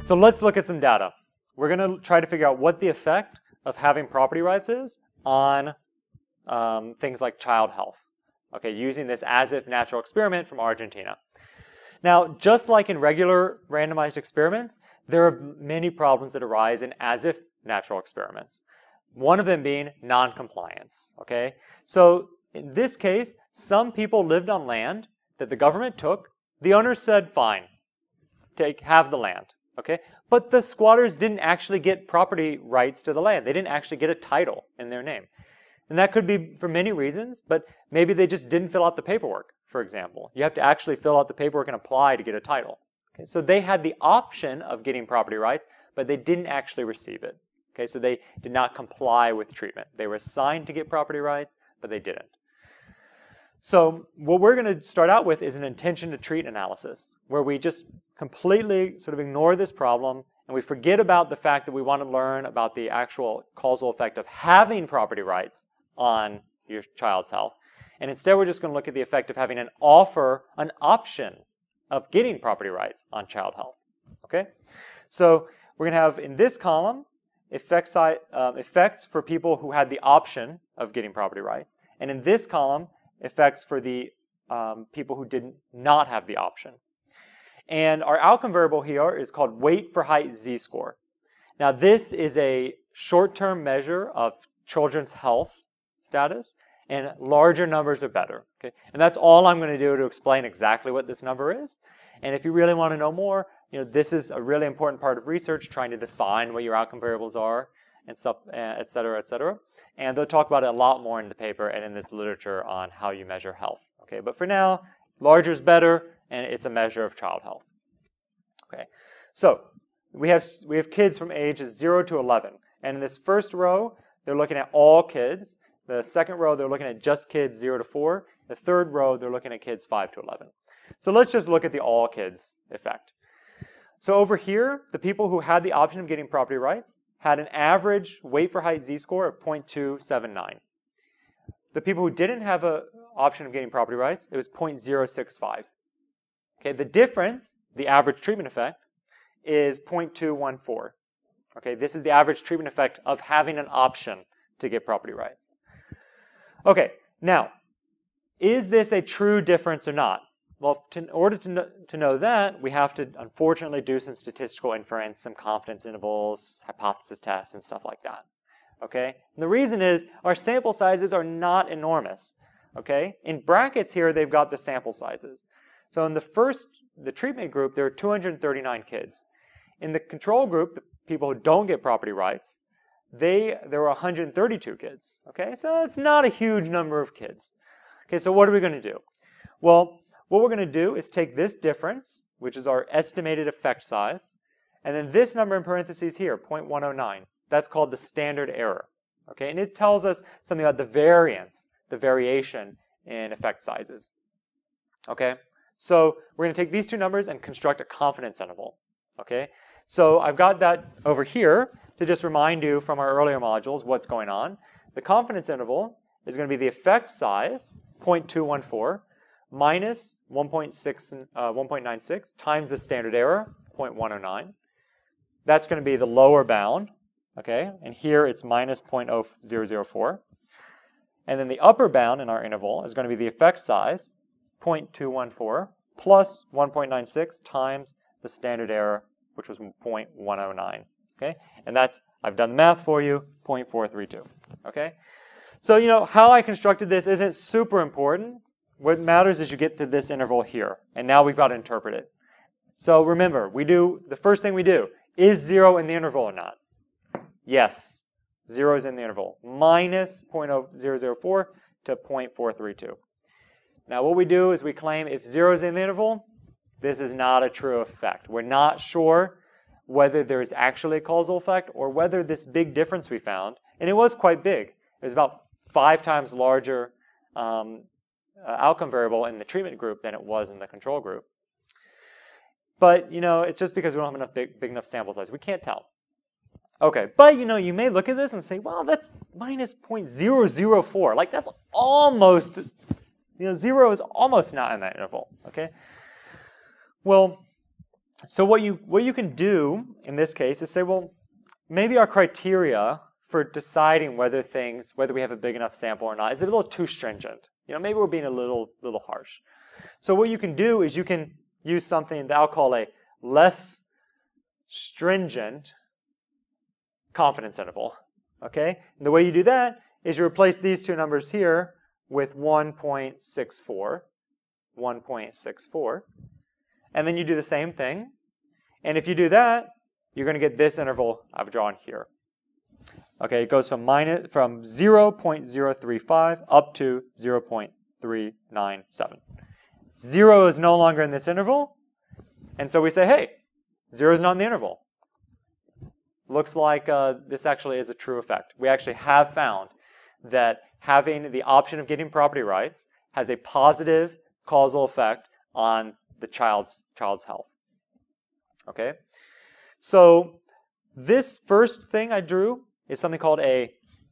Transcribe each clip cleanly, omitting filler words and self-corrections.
So let's look at some data. We're going to try to figure out what the effect of having property rights is on things like child health. Okay, using this as-if natural experiment from Argentina. Now, just like in regular randomized experiments, there are many problems that arise in as-if natural experiments. One of them being non-compliance. Okay, so in this case, some people lived on land that the government took. The owners said, "Fine, have the land." Okay, but the squatters didn't actually get property rights to the land. They didn't actually get a title in their name. And that could be for many reasons, but maybe they just didn't fill out the paperwork, for example. You have to actually fill out the paperwork and apply to get a title. Okay, so they had the option of getting property rights, but they didn't actually receive it. Okay, so they did not comply with treatment. They were assigned to get property rights, but they didn't. So what we're going to start out with is an intention to treat analysis, where we just completely sort of ignore this problem and we forget about the fact that we want to learn about the actual causal effect of having property rights on your child's health. And instead we're just going to look at the effect of having an option of getting property rights on child health. Okay? So we're going to have in this column effects for people who had the option of getting property rights. And in this column, effects for the people who did not have the option. And our outcome variable here is called weight for height z-score. Now this is a short-term measure of children's health status, and larger numbers are better. Okay? And that's all I'm going to do to explain exactly what this number is. And if you really want to know more, this is a really important part of research, trying to define what your outcome variables are and stuff, et cetera, et cetera. And they'll talk about it a lot more in the paper and in this literature on how you measure health. Okay, but for now, larger is better, and it's a measure of child health. Okay, so we have kids from ages 0 to 11, and in this first row, they're looking at all kids. The second row, they're looking at just kids 0 to 4. The third row, they're looking at kids 5 to 11. So let's just look at the all kids effect. So over here, the people who had the option of getting property rights had an average weight for height z-score of 0.279. The people who didn't have an option of getting property rights, it was 0.065. Okay, the difference, the average treatment effect, is 0.214. Okay, this is the average treatment effect of having an option to get property rights. Okay, now, is this a true difference or not? Well, in order to know that, we have to, unfortunately, do some statistical inference, some confidence intervals, hypothesis tests, and stuff like that. Okay? And the reason is our sample sizes are not enormous. Okay? In brackets here, they've got the sample sizes. So in the treatment group, there are 239 kids. In the control group, the people who don't get property rights, there were 132 kids. Okay? So it's not a huge number of kids. Okay, so what are we going to do? Well, what we're going to do is take this difference, which is our estimated effect size, and then this number in parentheses here, 0.109. That's called the standard error. Okay, and it tells us something about the variance, the variation in effect sizes. Okay, so we're going to take these two numbers and construct a confidence interval. Okay, so I've got that over here to just remind you from our earlier modules what's going on. The confidence interval is going to be the effect size, 0.214, minus 1.96 times the standard error, 0.109. That's going to be the lower bound, okay? And here it's minus 0.0004. And then the upper bound in our interval is going to be the effect size, 0.214, plus 1.96 times the standard error, which was 0.109, okay? And that's, I've done the math for you, 0.432, okay? So, how I constructed this isn't super important. What matters is you get to this interval here, and now we've got to interpret it. So remember, the first thing we do, is 0 in the interval or not? Yes, 0 is in the interval, minus 0.004 to 0.432. Now what we do is we claim if 0 is in the interval, this is not a true effect. We're not sure whether there's actually a causal effect or whether this big difference we found, and it was quite big. It was about 5 times larger outcome variable in the treatment group than it was in the control group. But, it's just because we don't have enough big enough sample size. We can't tell. Okay, but, you may look at this and say, well, that's minus 0.004. Like, that's almost, 0 is almost not in that interval, okay? Well, So what you can do in this case is say, well, maybe our criteria for deciding whether we have a big enough sample or not is a little too stringent. Maybe we're being a little harsh. So what you can do is you can use something that I'll call a less stringent confidence interval. Okay? And the way you do that is you replace these two numbers here with 1.64, 1.64, and then you do the same thing. And if you do that, you're going to get this interval I've drawn here. Okay, it goes from 0.035 up to 0.397. 0 is no longer in this interval, and so we say, hey, 0 is not in the interval. Looks like this actually is a true effect. We actually have found that having the option of getting property rights has a positive causal effect on the child's health. Okay, so this first thing I drew is something called a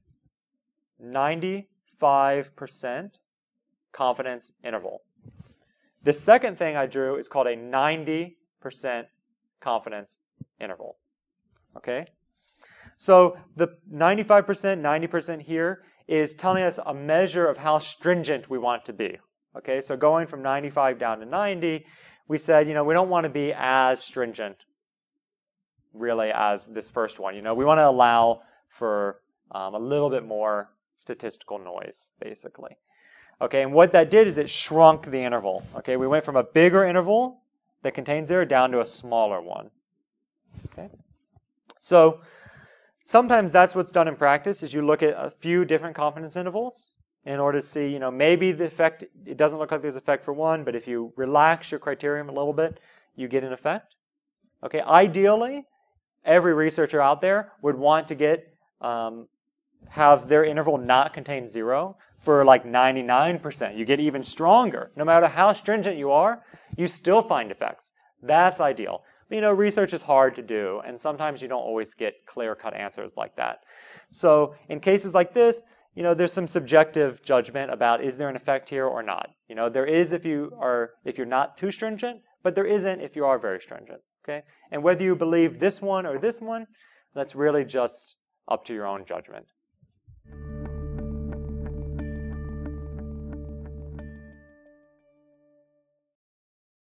95% confidence interval. The second thing I drew is called a 90% confidence interval. Okay, so the 95%, 90% here is telling us a measure of how stringent we want to be. Okay, so going from 95 down to 90, we said, we don't want to be as stringent, really, as this first one. We want to allow for a little bit more statistical noise, basically. Okay, and what that did is it shrunk the interval. Okay, we went from a bigger interval that contains 0 down to a smaller one. Okay, so sometimes that's what's done in practice, is you look at a few different confidence intervals in order to see, maybe the effect, it doesn't look like there's effect for one, but if you relax your criterion a little bit, you get an effect. Okay, ideally, every researcher out there would want to have their interval not contain 0 for like 99%. You get even stronger. No matter how stringent you are, you still find effects. That's ideal. But, research is hard to do, and sometimes you don't always get clear-cut answers like that. So in cases like this, there's some subjective judgment about, is there an effect here or not? There is if you're not too stringent, but there isn't if you are very stringent. Okay? And whether you believe this one or this one, that's really just up to your own judgment.